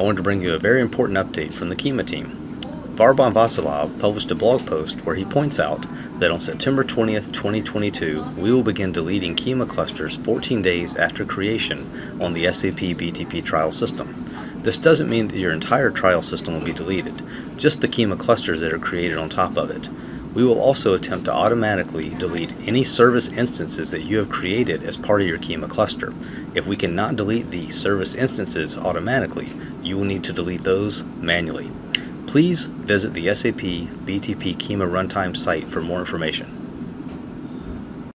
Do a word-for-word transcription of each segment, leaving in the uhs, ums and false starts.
wanted to bring you a very important update from the Kyma team. Varban Vasilov published a blog post where he points out that on September twentieth, twenty twenty-two, we will begin deleting Kyma clusters fourteen days after creation on the S A P B T P trial system. This doesn't mean that your entire trial system will be deleted, just the Kyma clusters that are created on top of it. We will also attempt to automatically delete any service instances that you have created as part of your Kyma cluster. If we cannot delete the service instances automatically, you will need to delete those manually. Please visit the S A P B T P Kyma Runtime site for more information.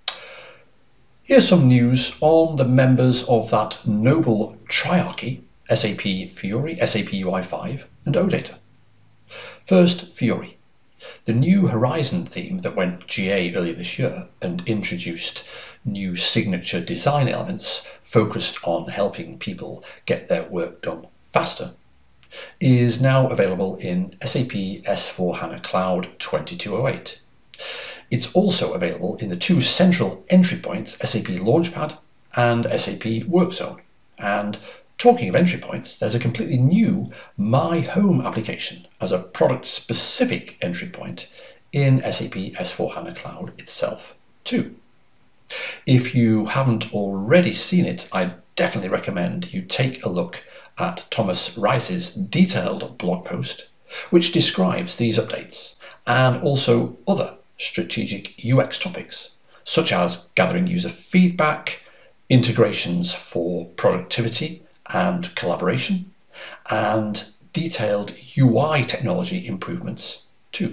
Here's some news on the members of that noble triarchy, S A P Fiori, S A P U I five, and OData. First, Fiori. The new Horizon theme that went G A earlier this year and introduced new signature design elements focused on helping people get their work done faster is now available in S A P S four HANA Cloud twenty-two oh eight. It's also available in the two central entry points, S A P Launchpad and S A P WorkZone. And talking of entry points, there's a completely new My Home application as a product-specific entry point in S A P S four HANA Cloud itself too. If you haven't already seen it, I definitely recommend you take a look at Thomas Rice's detailed blog post, which describes these updates and also other strategic U X topics, such as gathering user feedback, integrations for productivity and collaboration, and detailed U I technology improvements too.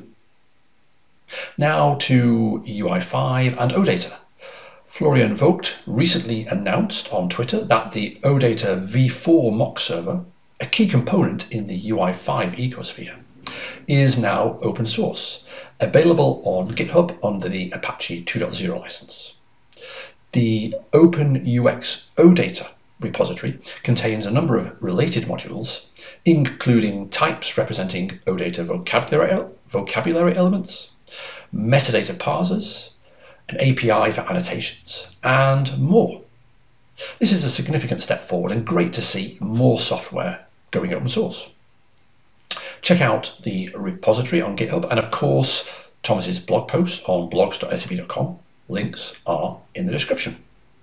Now to U I five and OData. Florian Vogt recently announced on Twitter that the OData v four mock server, a key component in the U I five ecosphere, is now open source, available on GitHub under the Apache two point oh license. The OpenUX OData repository contains a number of related modules, including types representing OData vocabulary, vocabulary elements, metadata parsers, an A P I for annotations, and more. This is a significant step forward and great to see more software going open source. Check out the repository on GitHub and of course Thomas's blog post on blogs dot S A P dot com. Links are in the description.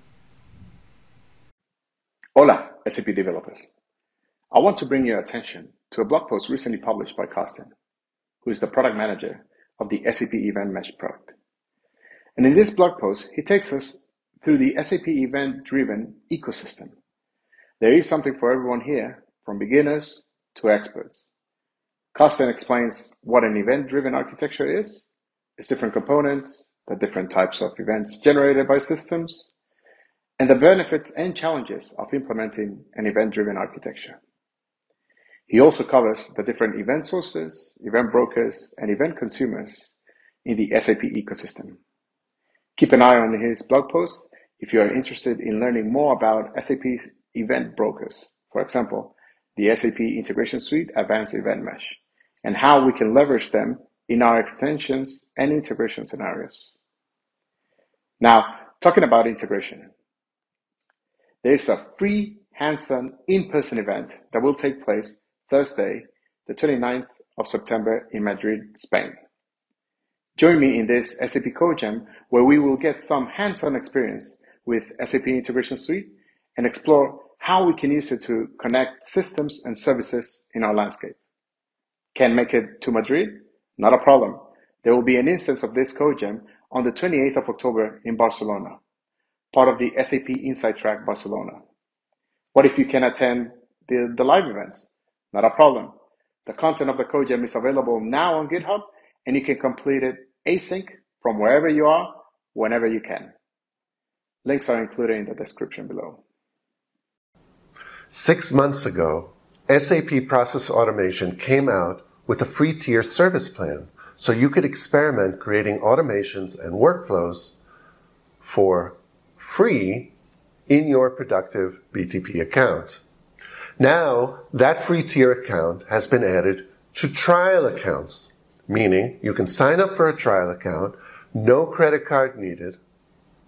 Hola, S A P developers. I want to bring your attention to a blog post recently published by Carsten, who is the product manager of the S A P Event Mesh product. And in this blog post, he takes us through the S A P event-driven ecosystem. There is something for everyone here, from beginners to experts. Carsten explains what an event-driven architecture is, its different components, the different types of events generated by systems, and the benefits and challenges of implementing an event-driven architecture. He also covers the different event sources, event brokers, and event consumers in the S A P ecosystem. Keep an eye on his blog post if you are interested in learning more about S A P's event brokers, for example, the S A P Integration Suite Advanced Event Mesh, and how we can leverage them in our extensions and integration scenarios. Now, talking about integration, there is a free hands-on in-person event that will take place Thursday, the twenty-ninth of September in Madrid, Spain. Join me in this S A P CodeJam where we will get some hands-on experience with S A P Integration Suite and explore how we can use it to connect systems and services in our landscape. Can't make it to Madrid? Not a problem. There will be an instance of this CodeJam on the twenty-eighth of October in Barcelona, part of the S A P Insight Track Barcelona. What if you can attend the, the live events? Not a problem. The content of the CodeJam is available now on GitHub, and you can complete it async from wherever you are, whenever you can. Links are included in the description below. Six months ago, S A P Process Automation came out with a free tier service plan, so you could experiment creating automations and workflows for free in your productive B T P account. Now, that free tier account has been added to trial accounts, meaning you can sign up for a trial account, no credit card needed,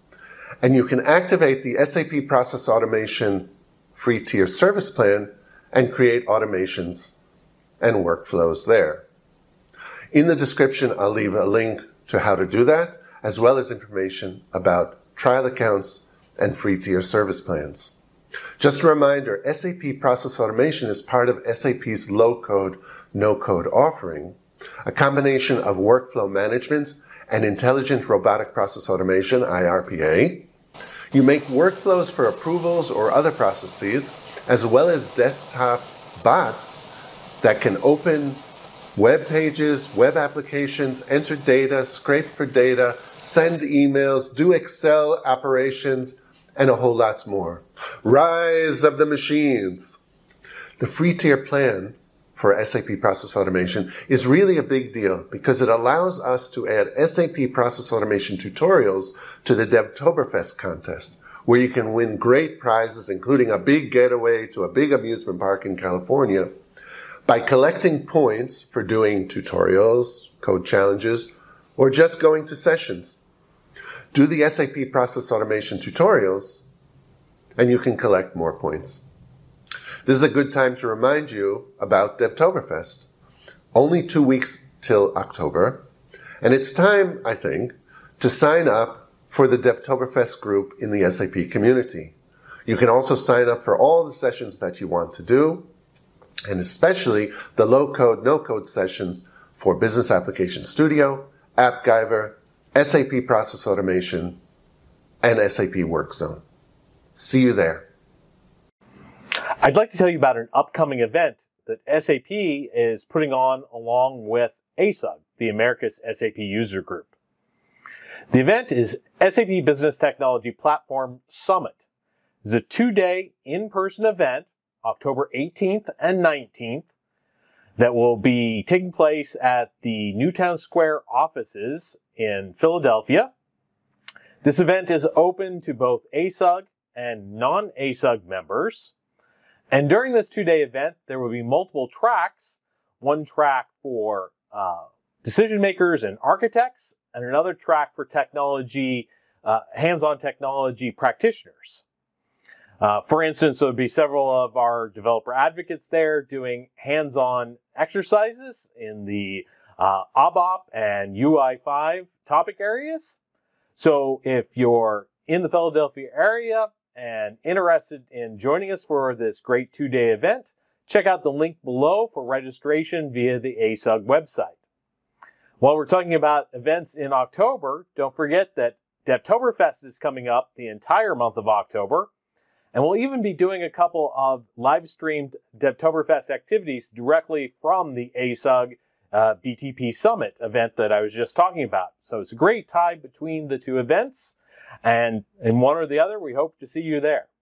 and you can activate the S A P Process Automation free tier service plan and create automations and workflows there. In the description, I'll leave a link to how to do that, as well as information about trial accounts and free tier service plans. Just a reminder, S A P Process Automation is part of S A P's low-code, no-code offering, a combination of workflow management and intelligent robotic process automation, I R P A. You make workflows for approvals or other processes, as well as desktop bots that can open web pages, web applications, enter data, scrape for data, send emails, do Excel operations, and a whole lot more. Rise of the machines. The free tier plan for S A P Process Automation is really a big deal because it allows us to add S A P Process Automation tutorials to the Devtoberfest contest, where you can win great prizes, including a big getaway to a big amusement park in California, by collecting points for doing tutorials, code challenges, or just going to sessions. Do the S A P Process Automation tutorials, and you can collect more points. This is a good time to remind you about Devtoberfest. Only two weeks till October, and it's time, I think, to sign up for the Devtoberfest group in the S A P community. You can also sign up for all the sessions that you want to do, and especially the low-code, no-code sessions for Business Application Studio, AppGyver, S A P Process Automation, and S A P WorkZone. See you there. I'd like to tell you about an upcoming event that S A P is putting on along with A S U G, the Americas S A P User Group. The event is S A P Business Technology Platform Summit. It's a two-day in-person event, October eighteenth and nineteenth, that will be taking place at the Newtown Square offices in Philadelphia. This event is open to both A S U G and non-A S U G members. And during this two-day event, there will be multiple tracks. One track for uh, decision makers and architects, and another track for technology, uh, hands-on technology practitioners. Uh, for instance, there would be several of our developer advocates there doing hands-on exercises in the uh, A B A P and U I five topic areas. So if you're in the Philadelphia area and interested in joining us for this great two-day event, check out the link below for registration via the A S U G website. While we're talking about events in October, don't forget that Devtoberfest is coming up the entire month of October, and we'll even be doing a couple of live-streamed Devtoberfest activities directly from the A S U G uh, B T P Summit event that I was just talking about. So it's a great tie between the two events, and in one or the other, we hope to see you there.